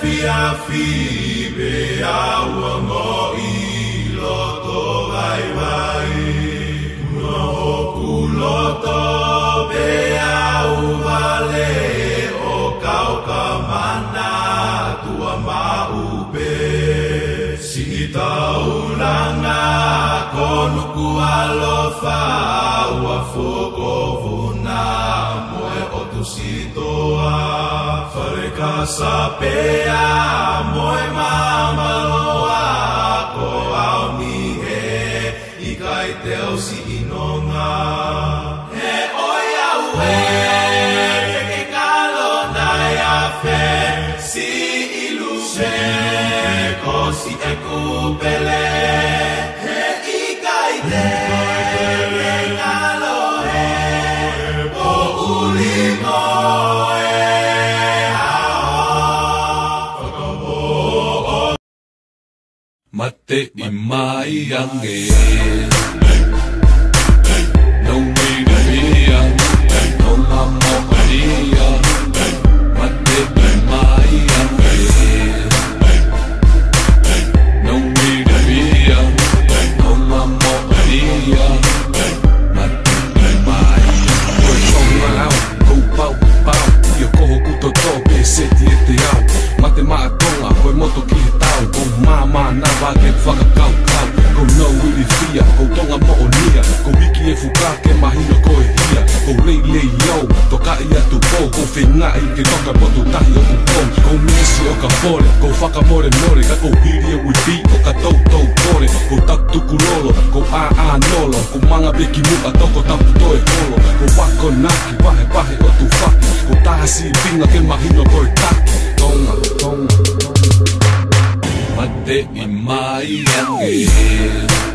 fiafi be aua mo I loto vai vai. Una hoku loto be au vale o kauka mana tua maupe. Singita ulanga konuku alofa ua foko vuna moe o tu sitoa. Fareka sapea moe mamaloa ko au mihe ikai teo si inonga. He oia ue ke kalo nai a fe si iluse ko si e kupele. He ikai te ke kalo he o ulimo Mate I mai ange no way to fear no mama Maria Mate I mai ange no way to fear no mama Maria Mate I mai go out go pau yo cojo kuto tope se te au mate ma tonga ko moto ki tau ko mama na va ke whakakau kau ko no wili fia ko tonga mo onia ko wiki e fuka ke mahino ko e hia ko lei yo toka ia tu po ko whenga I ke toka potu tahi o ku ko mesi o ka pole ko whakamore ka ko hiri e wipi o ka tau kore ko tatu kulolo ko a nolo ko manga beki muka toko tapu toe kolo ko wako naki pahe o tu whaki ko tahasi pinga ke mahino ko e taki tonga Mate I mai ange